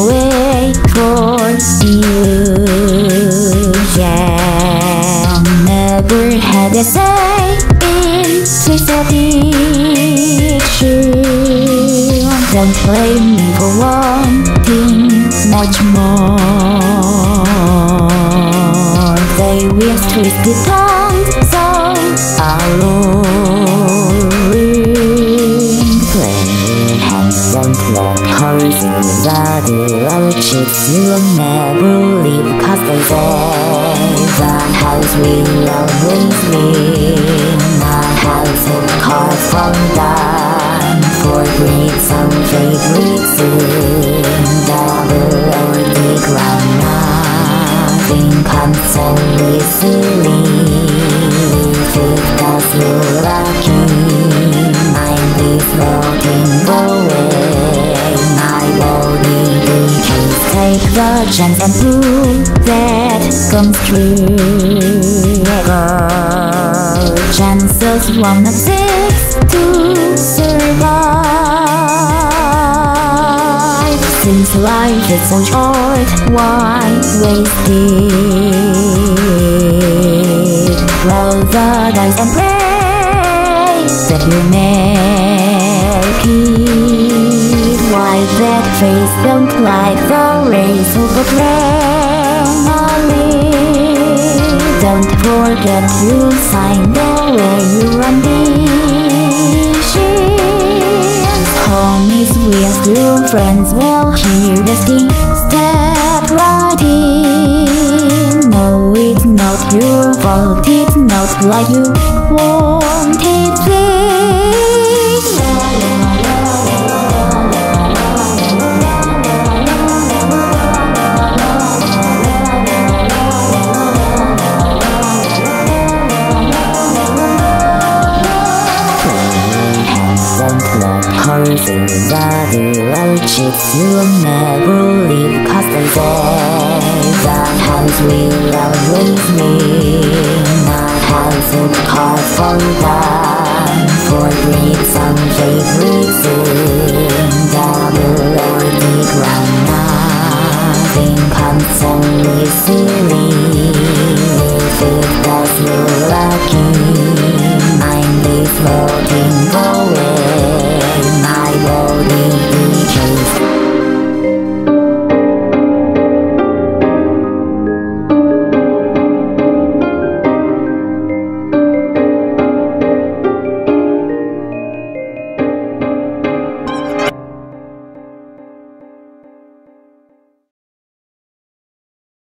away for illusion. Never had a say in this addiction. Don't blame me for wanting much more. They will twisted tongues, so alluring. Play hands and let horses are the chicks you'll never leave, 'cause they say the house will always win. A house of cards from down for greed, some favorite sin. Double or the ground, nothing comes so easily. If it does look lucky, mind is floating away. My body decays, take the chance and prove that comes true. Chances 1 of 6 to survive. Since life is so short, why waste it? Roll the dice and pray that you make it. Why that face don't like the race of a Don't forget you sign the way you ambitions. Home is with your friends, well hear the sting. Step right in. No, it's not your fault, it's not like you want it to be. Horses are the chicks you'll never leave, 'cause they say the house will always win. A house of cards for down for greed, some favorite sin. Double or the ground.